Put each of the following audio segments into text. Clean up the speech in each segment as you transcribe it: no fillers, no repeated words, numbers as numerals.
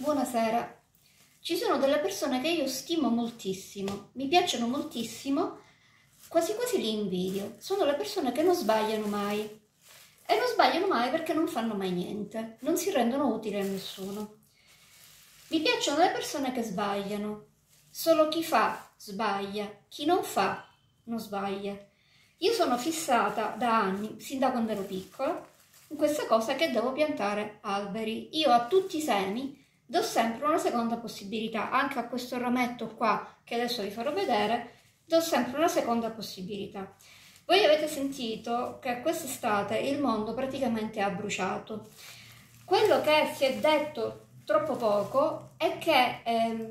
buonasera. Ci sono delle persone che io stimo moltissimo, mi piacciono moltissimo, quasi quasi li invidio. Sono le persone che non sbagliano mai. E non sbagliano mai perché non fanno mai niente, non si rendono utili a nessuno. Mi piacciono le persone che sbagliano. Solo chi fa sbaglia, chi non fa non sbaglia. Io sono fissata da anni, sin da quando ero piccola, in questa cosa che devo piantare alberi. Io a tutti i semi do sempre una seconda possibilità, anche a questo rametto qua che adesso vi farò vedere, do sempre una seconda possibilità. Voi avete sentito che quest'estate il mondo praticamente ha bruciato. Quello che si è detto troppo poco è che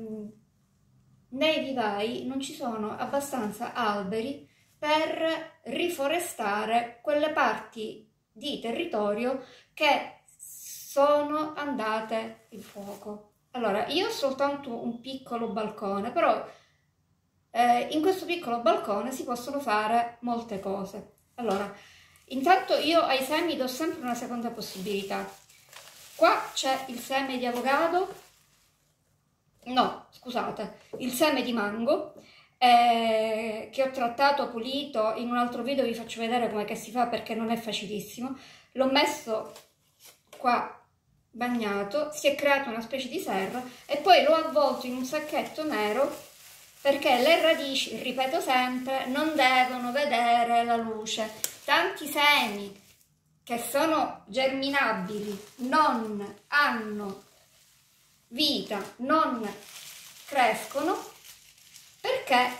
nei vivai non ci sono abbastanza alberi per riforestare quelle parti di territorio che sono andate in fuoco. Allora, io ho soltanto un piccolo balcone, però in questo piccolo balcone si possono fare molte cose. Allora, intanto io ai semi do sempre una seconda possibilità. Qua c'è il seme di avocado, no, scusate, il seme di mango, che ho trattato, pulito. In un altro video vi faccio vedere come che si fa perché non è facilissimo. L'ho messo qua bagnato, si è creata una specie di serra e poi l'ho avvolto in un sacchetto nero perché le radici, ripeto sempre, non devono vedere la luce. Tanti semi che sono germinabili non hanno vita, non crescono perché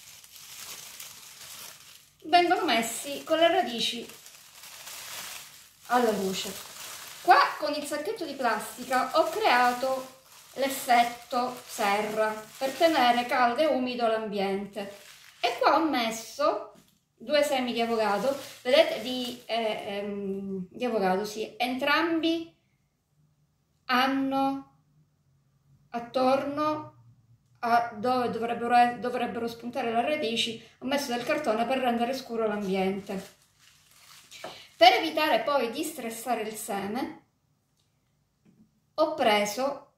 vengono messi con le radici alla luce. Qua con il sacchetto di plastica ho creato l'effetto serra per tenere caldo e umido l'ambiente e qua ho messo 2 semi di avocado, vedete, di avocado, sì, entrambi hanno attorno a dove dovrebbero spuntare le radici, ho messo del cartone per rendere scuro l'ambiente. Per evitare poi di stressare il seme, ho preso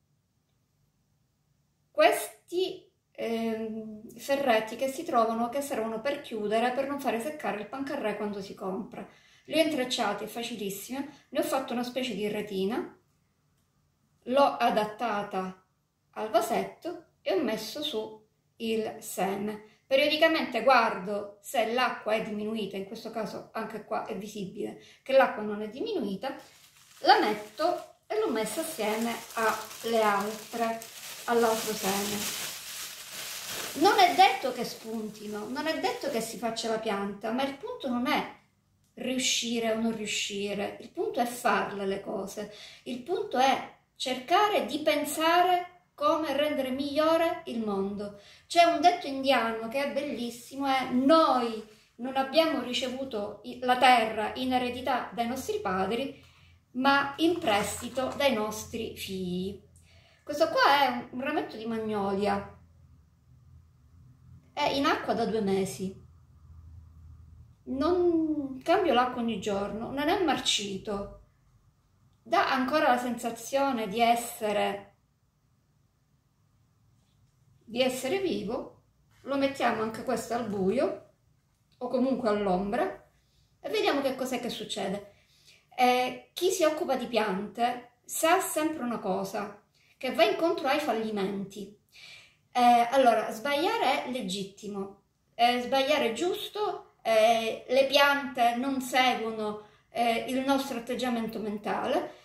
questi ferretti che si trovano, che servono per chiudere, per non fare seccare il pancarré quando si compra. Li ho intrecciati, è facilissimo, ne ho fatto una specie di retina, l'ho adattata al vasetto e ho messo su il seme. Periodicamente guardo se l'acqua è diminuita, in questo caso anche qua è visibile che l'acqua non è diminuita, la metto e l'ho messa assieme all'altro seme. Non è detto che spuntino, non è detto che si faccia la pianta, ma il punto non è riuscire o non riuscire, il punto è farle le cose, il punto è cercare di pensare come rendere migliore il mondo. C'è un detto indiano che è bellissimo, è: noi non abbiamo ricevuto la terra in eredità dai nostri padri, ma in prestito dai nostri figli. Questo qua è un rametto di magnolia, è in acqua da 2 mesi, non cambio l'acqua ogni giorno, non è marcito, dà ancora la sensazione di essere vivo. Lo mettiamo anche questo al buio o comunque all'ombra e vediamo che cos'è che succede. Chi si occupa di piante sa sempre una cosa, che va incontro ai fallimenti. Allora, sbagliare è legittimo, sbagliare è giusto, le piante non seguono il nostro atteggiamento mentale,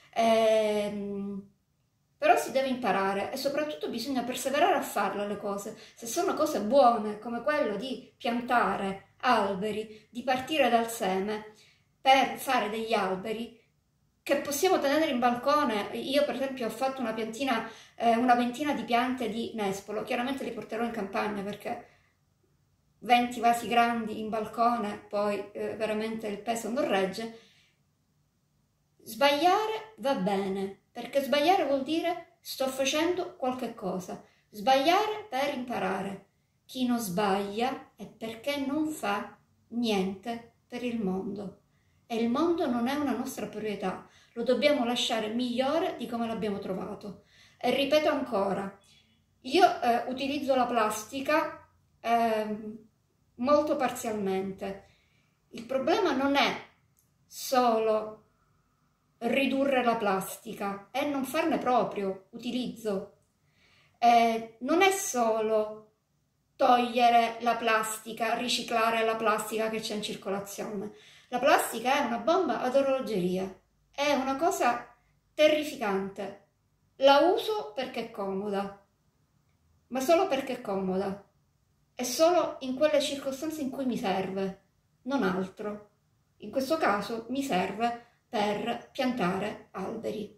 però si deve imparare e soprattutto bisogna perseverare a farle le cose. Se sono cose buone come quello di piantare alberi, di partire dal seme per fare degli alberi che possiamo tenere in balcone. Io per esempio ho fatto una ventina di piante di nespolo, chiaramente li porterò in campagna perché 20 vasi grandi in balcone poi veramente il peso non regge. Sbagliare va bene, perché sbagliare vuol dire sto facendo qualche cosa. Sbagliare per imparare. Chi non sbaglia è perché non fa niente per il mondo. E il mondo non è una nostra proprietà, lo dobbiamo lasciare migliore di come l'abbiamo trovato. E ripeto ancora, io utilizzo la plastica molto parzialmente. Il problema non è solo ridurre la plastica, è non farne proprio utilizzo. Non è solo togliere la plastica, riciclare la plastica che c'è in circolazione. La plastica è una bomba ad orologeria, è una cosa terrificante. La uso perché è comoda, ma solo perché è comoda. È solo in quelle circostanze in cui mi serve, non altro. In questo caso mi serve per piantare alberi.